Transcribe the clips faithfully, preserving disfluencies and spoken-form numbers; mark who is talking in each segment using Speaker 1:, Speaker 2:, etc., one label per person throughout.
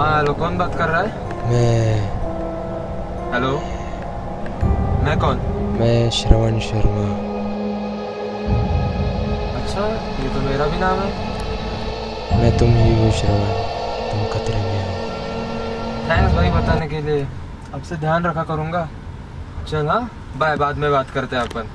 Speaker 1: हाँ हेलो, कौन बात कर रहा है?
Speaker 2: मैं
Speaker 1: हेलो, मैं कौन?
Speaker 2: मैं श्रवण शर्मा।
Speaker 1: अच्छा, ये तो मेरा भी नाम है।
Speaker 2: मैं तुम ही हूँ श्रवण, तुम खतरे में हो।
Speaker 1: थैंक्स भाई बताने के लिए, अब से ध्यान रखा करूँगा। चल हाँ, बाय, बाद में बात करते हैं अपन।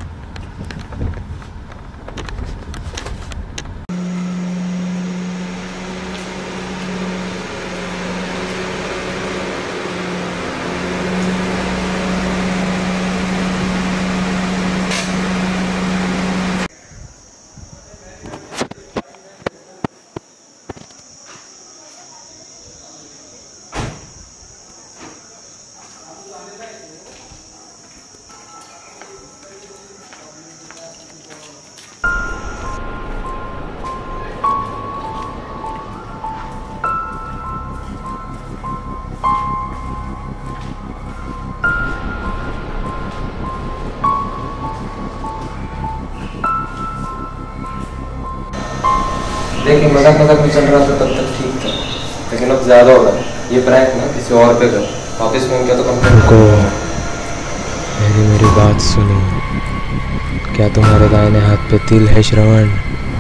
Speaker 1: देखिए मजाक मजाक में चल रहा था तब तक ठीक था, लेकिन अब ज्यादा हो रहा है। ये प्रैंक ना किसी और पे कर, वापस फोन किया तो कंप्लेंट
Speaker 2: को मेरी मेरी बात सुनो। क्या तुम्हारे दाहिने हाथ पे तिल है श्रवण?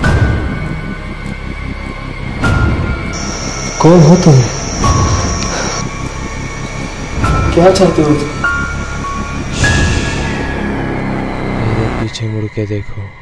Speaker 1: कौन हो तुम? क्या चाहते हो तुम?
Speaker 2: मेरे पीछे मुड़ के देखो।